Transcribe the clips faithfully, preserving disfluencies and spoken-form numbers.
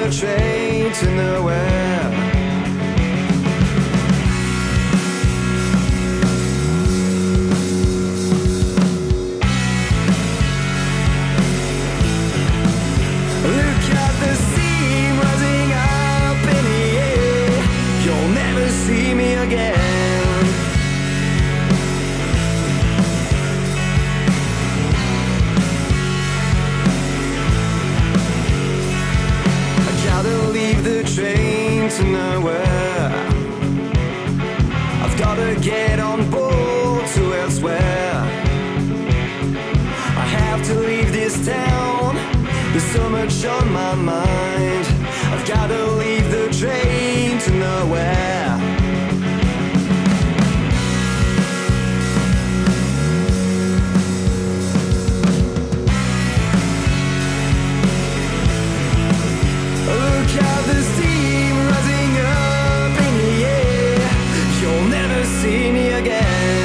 the train to nowhere. Look at the steam rising up in the air. You'll never see me again. I gotta leave the train to nowhere. I've gotta get on board to elsewhere. I have to leave this town. There's so much on my mind. I've gotta leave the train to nowhere. Look at the steam rising up in the air. You'll never see me again.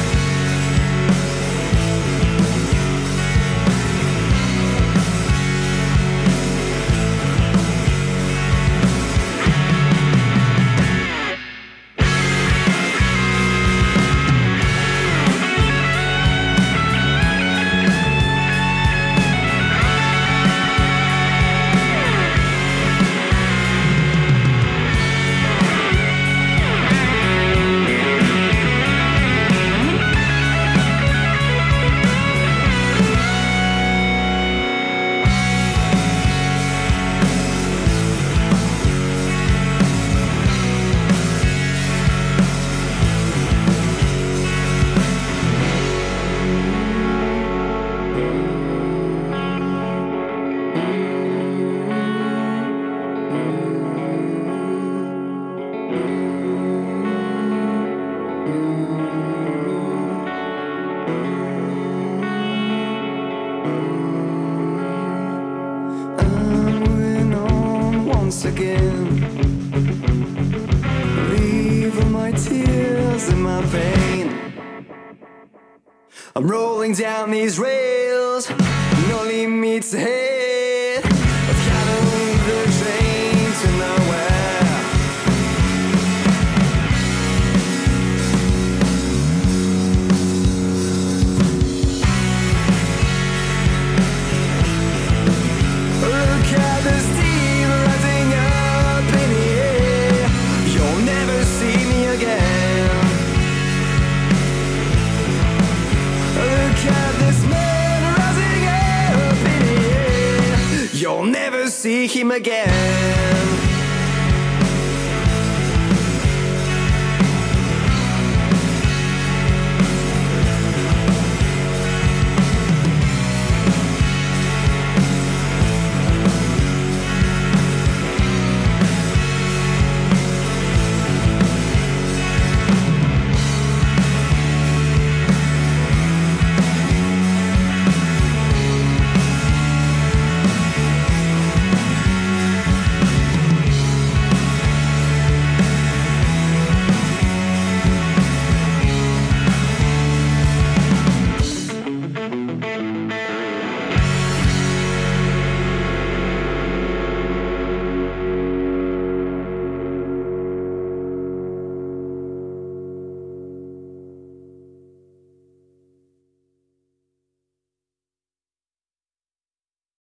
Again, leave all my tears and my pain. I'm rolling down these rails, no limits ahead. I've gotta leave the train to nowhere. Look at the steam rising up in the air. You'll never see me again. Look at this man rising up in the air. You'll never see him again.